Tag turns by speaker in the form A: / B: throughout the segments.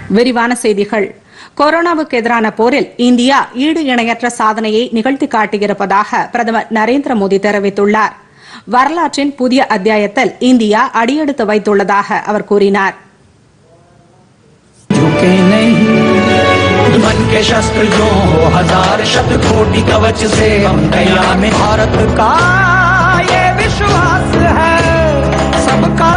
A: விரிவான செய்திகள். கொரோனாவுக்கு எதிரான போரில் இந்தியா ஈடு இணையற்ற சாதனையை நிகழ்த்தி காட்டியிருப்பதாக பிரதமர் நரேந்திர மோடி தெரிவித்துள்ளார். வரலாற்றின் புதிய அத்தியாயத்தில் இந்தியா அடியெடுத்து வைத்துள்ளதாக அவர் கூறினார்.
B: मन के शस्त्र जो हो हजार शत कोटि कवच से हम तैयार में भारत का ये विश्वास है सबका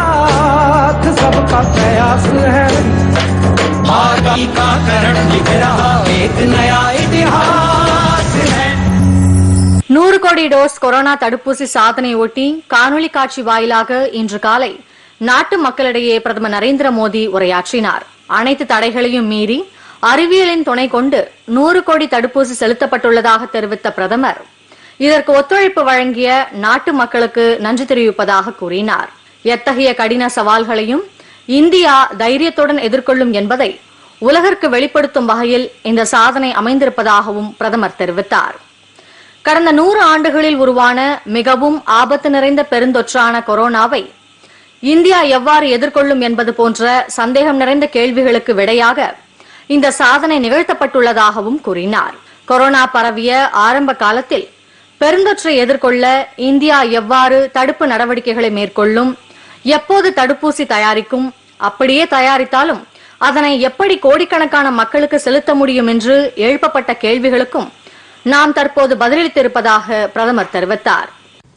B: सबका प्रयास है आगामी का करण लिख रहा एक नया इतिहास है.
C: 100 கோடி டோஸ் கொரோனா தடுப்பூசி சாதனையொட்டி காணொலி காட்சி வாயிலாக இன்று காலை நாட்டு மக்களிடையே பிரதமர் நரேந்திர மோடி உரையாற்றினார். அனைத்து தடைகளையும் மீறி அறிவியலின் துணை கொண்டு 100 கோடி தடுப்பூசி செலுத்தப்பட்டுள்ளதாக தெரிவித்த பிரதமர் இதற்கு ஒத்துழைப்பு வழங்கிய நாட்டு மக்களுக்கு நன்றி தெரிவிப்பதாக கூறினார். எத்தகைய கடின சவால்களையும் இந்தியா தைரியத்துடன் எதிர்கொள்ளும் என்பதை உலகிற்கு வெளிப்படுத்தும் வகையில் இந்த சாதனை அமைந்திருப்பதாகவும் பிரதமர் தெரிவித்தார். கடந்த 100 ஆண்டுகளில் உருவான மிகவும் ஆபத்து நிறைந்த பெருந்தொற்றான கொரோனாவை இந்தியா எவ்வாறு எதிர்கொள்ளும் என்பது போன்ற சந்தேகம் நிறைந்த கேள்விகளுக்கு விடையாக இந்த சாதனை நிகழ்த்தப்பட்டுள்ளதாகவும் கூறினார். கொரோனா பரவிய ஆரம்ப காலத்தில் பெருந்தொற்றை எதிர்கொள்ள இந்தியா எவ்வாறு தடுப்பு நடவடிக்கைகளை மேற்கொள்ளும், எப்போது தடுப்பூசி தயாரிக்கும், அப்படியே தயாரித்தாலும் அதனை எப்படி கோடிக்கணக்கான மக்களுக்கு செலுத்த முடியும் என்று எழுப்பப்பட்ட கேள்விகளுக்கும் நாம் தற்போது பதிலளித்திருப்பதாக பிரதமர் தெரிவித்தார்.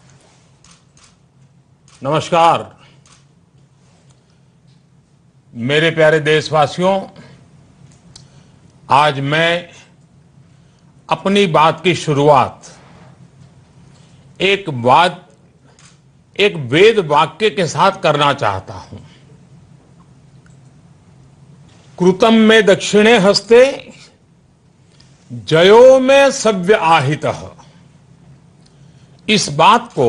D: नमस्कार मेरे प्यारे देशवासियों, आज मैं अपनी बात की शुरुआत एक वेद वाक्य के साथ करना चाहता हूं. कृतं में दक्षिणे हस्ते जयो में सव्य आहितः. इस बात को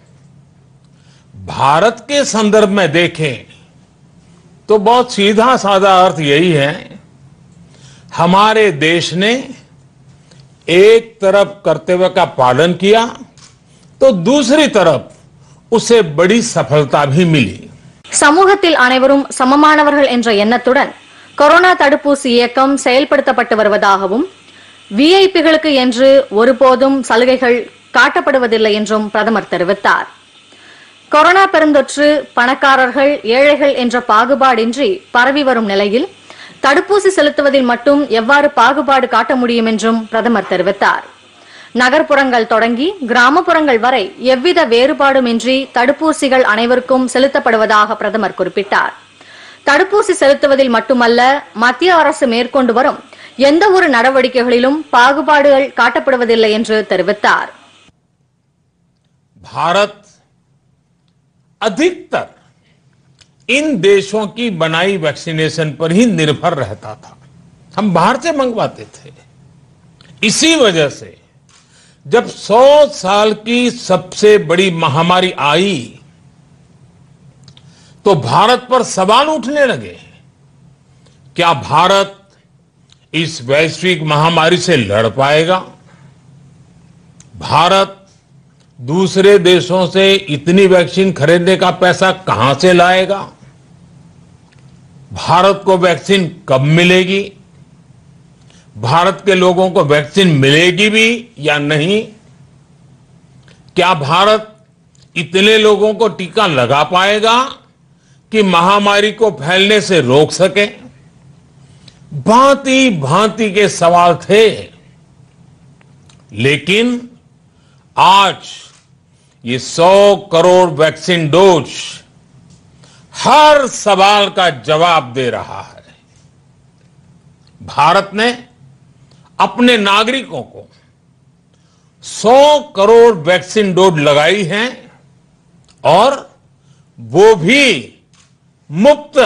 D: भारत के संदर्भ में देखें तो बहुत सीधा साधा अर्थ यही है, हमारे देश ने एक तरफ कर्तव्य का पालन किया तो दूसरी तरफ उसे बड़ी सफलता भी मिली.
C: சமூகத்தில் அனைவரும் சமமானவர்கள் என்ற எண்ணத்துடன் கொரோனா தடுப்பூசி இயக்கம் செயல்படுத்தப்பட்டு வருவதாகவும் விஐபிகளுக்கு என்று ஒருபோதும் சலுகைகள் காட்டப்படுவதில்லை என்றும் பிரதமர் தெரிவித்தார். கொரோனா பெருந்தொற்று பணக்காரர்கள் ஏழைகள் என்ற பாகுபாடின்றி பரவி வரும் நிலையில் தடுப்பூசி செலுத்துவதில் மட்டும் எவ்வாறு பாகுபாடு காட்ட முடியும் என்றும் பிரதமர் தெரிவித்தார். நகர்ப்புறங்கள் தொடங்கி கிராமப்புறங்கள் வரை எவ்வித வேறுபாடுமின்றி தடுப்பூசிகள் அனைவருக்கும் செலுத்தப்படுவதாக பிரதமர் குறிப்பிட்டார். தடுப்பூசி செலுத்துவதில் மட்டுமல்ல, மத்திய அரசு மேற்கொண்டு வரும் எந்த ஒரு நடவடிக்கைகளிலும் பாகுபாடுகள் காட்டப்படுவதில்லை என்று தெரிவித்தார்.
D: भारत अधिकतर इन देशों की बनाई वैक्सीनेशन पर ही निर्भर रहता था. हम बाहर से मंगवाते थे. इसी वजह से जब 100 साल की सबसे बड़ी महामारी आई तो भारत पर सवाल उठने लगे. क्या भारत इस वैश्विक महामारी से लड़ पाएगा? भारत दूसरे देशों से इतनी वैक्सीन खरीदने का पैसा कहां से लाएगा? भारत को वैक्सीन कब मिलेगी? भारत के लोगों को वैक्सीन मिलेगी भी या नहीं? क्या भारत इतने लोगों को टीका लगा पाएगा कि महामारी को फैलने से रोक सके? भांति भांति के सवाल थे, लेकिन आज ये 100 करोड़ वैक्सीन डोज हर सवाल का जवाब दे रहा है. भारत ने अपने नागरिकों को 100 करोड़ वैक्सीन डोज लगाई हैं और वो भी मुफ्त,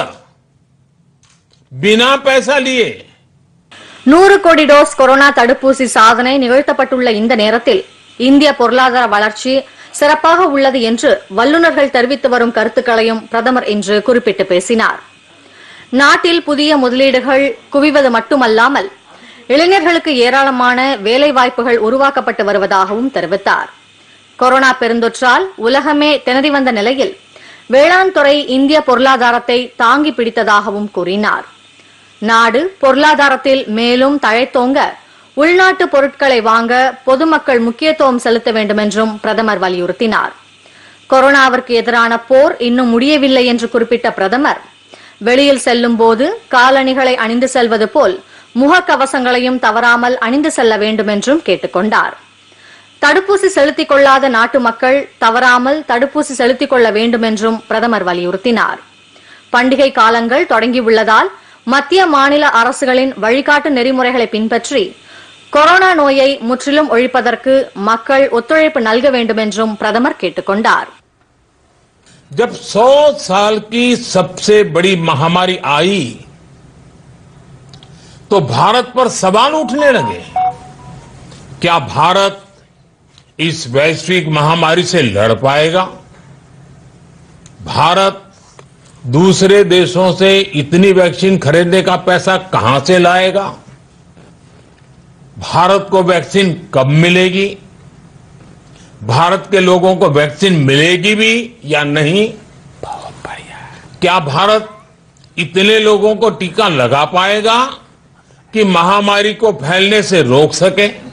D: बिना पैसा लिए.
C: 100 கோடி டோஸ் கொரோனா தடுப்பூசி சாதனை நிகழ்த்தப்பட்டுள்ள இந்த நேரத்தில் இந்திய பொருளாதார வளர்ச்சி சிறப்பாக உள்ளது என்று வல்லுநர்கள் தெரிவித்து வரும் கருத்துக்களையும் பிரதமர் இன்று குறிப்பிட்டு பேசினார். நாட்டில் புதிய முதலீடுகள் குவிவது மட்டுமல்லாமல் இளைஞர்களுக்கு ஏராளமான வேலைவாய்ப்புகள் உருவாக்கப்பட்டு வருவதாகவும் தெரிவித்தார். கொரோனா பெருந்தொற்றால் உலகமே திணறி வந்த நிலையில் வேளாண் துறை இந்திய பொருளாதாரத்தை தாங்கி பிடித்ததாகவும் கூறினார். நாடு பொருளாதாரத்தில் மேலும் தழைத்தோங்க உள்நாட்டு பொருட்களை வாங்க பொதுமக்கள் முக்கியத்துவம் செலுத்த வேண்டும் என்றும் பிரதமர் வலியுறுத்தினார். கொரோனாவிற்கு எதிரான போர் இன்னும் முடியவில்லை என்று குறிப்பிட்ட பிரதமர், வெளியில் செல்லும் போது காலணிகளை அணிந்து செல்வது போல் முகக்கவசங்களையும் தவறாமல் அணிந்து செல்ல வேண்டும் என்றும் கேட்டுக் கொண்டார். தடுப்பூசி செலுத்திக் கொள்ளாத நாட்டு மக்கள் தவறாமல் தடுப்பூசி செலுத்திக் கொள்ள வேண்டும் என்றும் பிரதமர் வலியுறுத்தினார். பண்டிகை காலங்கள் தொடங்கியுள்ளதால் மத்திய மாநில அரசுகளின் வழிகாட்டு நெறிமுறைகளை பின்பற்றி கொரோனா நோயை முற்றிலும் ஒழிப்பதற்கு மக்கள் ஒத்துழைப்பு நல்க வேண்டும் என்றும் பிரதமர் கேட்டுக் கொண்டார்.
D: जब 100 साल की सबसे बड़ी महामारी आई तो भारत पर सवाल उठने लगे. क्या भारत इस वैश्विक महामारी से लड़ पाएगा? भारत दूसरे देशों से इतनी वैक्सीन खरीदने का पैसा कहां से लाएगा? भारत को वैक्सीन कब मिलेगी? भारत के लोगों को वैक्सीन मिलेगी भी या नहीं? बहुत बढ़िया. क्या भारत इतने लोगों को टीका लगा पाएगा कि महामारी को फैलने से रोक सके?